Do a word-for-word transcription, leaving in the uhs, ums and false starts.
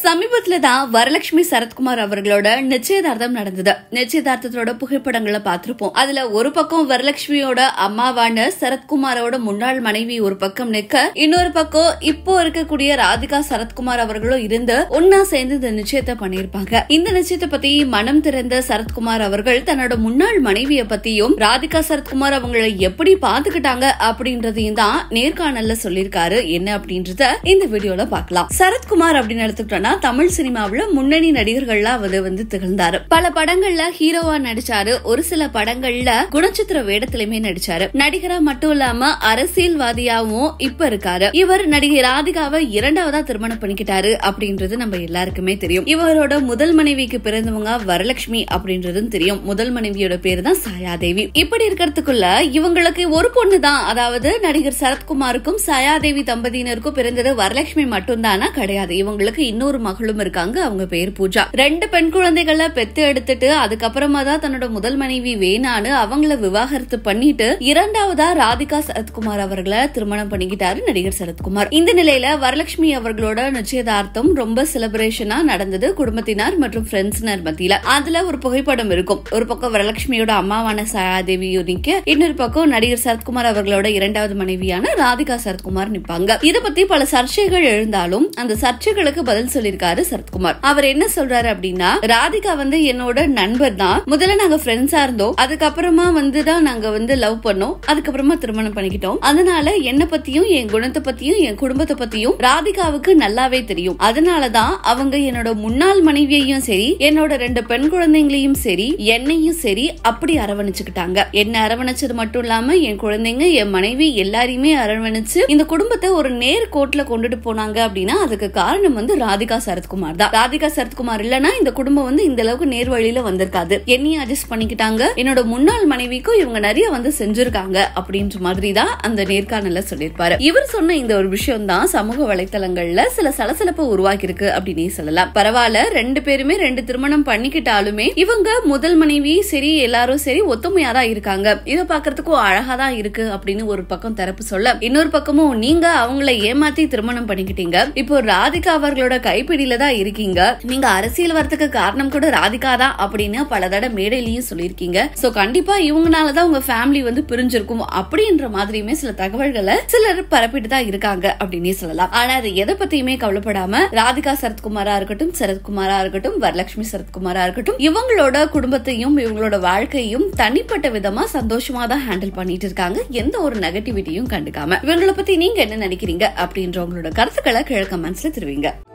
சமீபத்துல தான் வரலட்சுமி சரத்குமார் அவர்களோட நிச்சயதார்த்தம் நடந்தது. நிச்சயதார்த்தத்தோட புகைப்படங்களை பார்த்திருப்போம். அதுல ஒரு பக்கம் வரலட்சுமியோட அம்மாவான சரத்குமாரோட முன்னாள் மனைவி ஒரு பக்கம் நிற்க, இன்னொரு பக்கம் இப்போ இருக்கக்கூடிய ராதிகா சரத்குமார் அவர்களும் இருந்து ஒன்னா சேர்ந்து இந்த நிச்சயத்தை பண்ணிருப்பாங்க. இந்த நிச்சயத்தை பத்தி மனம் திறந்த சரத்குமார் அவர்கள் தன்னோட முன்னாள் மனைவிய பத்தியும் ராதிகா சரத்குமார் அவங்களை எப்படி பாத்துக்கிட்டாங்க அப்படின்றதையும் தான் நேர்காணல்ல சொல்லிருக்காரு. என்ன அப்படின்றத இந்த வீடியோல பாக்கலாம். சரத்குமார் அப்படின்னு எடுத்துக்கிட்டோம்னா தமிழ் சினிமாவுல முன்னணி நடிகர்கள்லாம் அவர் வந்து திகழ்ந்தாரு. பல படங்கள்ல ஹீரோவா நடிச்சாரு. ஒரு சில படங்கள்ல குணச்சித்திர வேடத்திலுமே நடிச்சாரு. நடிகரா மட்டும் இல்லாம அரசியல்வாதியாவும் இப்ப இருக்காரு. இவர் நடிகை ராதிகாவை இரண்டாவதா திருமணம் பண்ணிக்கிட்டாரு அப்படின்றது நம்ம எல்லாருக்குமே தெரியும். இவரோட முதல் மனைவிக்கு பிறந்தவங்க வரலட்சுமி அப்படின்றதும் தெரியும். முதல் மனைவியோட பேரு தான் சாயாதேவி. இப்படி இருக்கிறதுக்குள்ள இவங்களுக்கு ஒரு பொண்ணு தான், அதாவது நடிகர் சரத்குமாருக்கும் சாயாதேவி தம்பதியினருக்கும் பிறந்தது வரலட்சுமி மட்டும் தானா? கிடையாது. இவங்களுக்கு இன்னொரு மகளும் இருக்காங்க. அவங்க பேர் பூஜா. ரெண்டு பெண் குழந்தைகளை பெத்து எடுத்துட்டு அதுக்கப்புறமா தான் தன்னோட முதல் மனைவி வேணான்னு அவங்கள விவாகரத்து பண்ணிட்டு இரண்டாவதா ராதிகா சரத்குமார் அவர்களை திருமணம் பண்ணிக்கிட்டாரு நடிகர் சரத்குமார். இந்த நிலையில வரலட்சுமி அவர்களோட நிச்சயதார்த்தம் ரொம்ப செலிப்ரேஷனா நடந்தது குடும்பத்தினர் மற்றும் ஃப்ரெண்ட்ஸ்னர் மத்தியில. அதுல ஒரு புகைப்படம் இருக்கும். ஒரு பக்கம் வரலட்சுமியோட அம்மாவான சாயாதேவி நிக்க, இன்னொரு பக்கம் நடிகர் சரத்குமார் அவர்களோட இரண்டாவது மனைவியான ராதிகா சரத்குமார் நிப்பாங்க. இத பத்தி பல சர்ச்சைகள் எழுந்தாலும் அந்த சர்ச்சைகளுக்கு பதில் சொல்லிருக்காரு சரத்குமார். அவர் என்ன சொல்றாரு அப்படின்னா, ராதிகா வந்து என்னோட நண்பர் தான். முதல்ல நாங்க ஃப்ரெண்ட்ஸா இருந்தோம். அதுக்கப்புறமா வந்துதான் நாங்க வந்து லவ் பண்ணோம். அதுக்கப்புறமா திருமணம் பண்ணிக்கிட்டோம். அதனால என்ன பத்தியும் என் குணத்தை பத்தியும் என் குடும்பத்தை பத்தியும் ராதிகாவுக்கு நல்லாவே தெரியும். அதனாலதான் அவங்க என்னோட முன்னாள் மனைவியையும் சரி, என்னோட ரெண்டு பெண் குழந்தைங்களையும் சரி, என்னையும் சரி அப்படி அரவணைச்சுக்கிட்டாங்க. என்ன அரவணைச்சது மட்டும் இல்லாம என் குழந்தைங்க, என் மனைவி எல்லாரையுமே அரவணைச்சு இந்த குடும்பத்தை ஒரு நேர் கோட்ல கொண்டுட்டு போனாங்க. அப்படின்னா அதுக்கு காரணம் வந்து ராதிகா சரத்குமார் தான். ராதிகா சரத்குமார் இல்லனா இந்த குடும்பம் வந்து இந்த அளவுக்கு நேர் வழியில வந்திருக்காது. என்னையும் அட்ஜஸ்ட் பண்ணிக்கிட்டாங்க. என்னோட முன்னாள் மனைவிக்கும் இவங்க நிறைய வந்து செஞ்சிருக்காங்க அப்படின்ற மாதிரி தான் அந்த நேர்காணல்ல சொல்லிருப்பாரு. இவர் சொன்ன இந்த ஒரு விஷயம் தான் சமூக வலைத்தளங்கள்ல சில சலசலப்பை உருவாக்கி இருக்கு அப்படின்னே சொல்லலாம். பரவாயில்ல, ரெண்டு பேருமே ரெண்டு திருமணம் பண்ணிக்கிட்டாலுமே இவங்க முதல் மனைவி சரி, எல்லாரும் சரி ஒத்துமையா தான் இருக்காங்க. இத பாக்குறதுக்கும் அழகா தான் இருக்கு அப்படின்னு ஒரு பக்கம் தரப்பு சொல்ல, இன்னொரு பக்கமும் நீங்க அவங்கள ஏமாத்தி திருமணம் பண்ணிக்கிட்டீங்க. இப்போ ராதிகா அவர்களோட கைப்பிடியில தான் இருக்கீங்க. நீங்க அரசியல் வரத்துக்கு காரணம் கூட ராதிகா தான் அப்படின்னு பல தடவை மேடையிலயும் சொல்லிருக்கீங்க. சோ கண்டிப்பா இவங்கனாலதான் உங்க ஃபேமிலி வந்து பிரிஞ்சிருக்கும் அப்படின்ற மாதிரியுமே சில தகவல்களை சிலர் பரப்பிட்டு தான் இருக்காங்க அப்படின்னே சொல்லலாம். ஆனா அது எதை பத்தியுமே கவலைப்படாம ராதிகா சரத்குமாரா இருக்கட்டும், சரத்குமாரா இருக்கட்டும், வரலட்சுமி சரத்குமாரா இருக்கட்டும், இவங்களோட குடும்பத்தையும் இவங்களோட வாழ்க்கையும் தனிப்பட்ட விதமா சந்தோஷமா தான் ஹேண்டில் பண்ணிட்டு இருக்காங்க. எந்த ஒரு நெகட்டிவிட்டியும் கண்டுக்காம. இவங்களை பத்தி நீங்க என்ன நினைக்கிறீங்க அப்படின்ற உங்களோட கருத்துக்களை கீழே கமெண்ட்ஸ்ல தெரிவிங்க.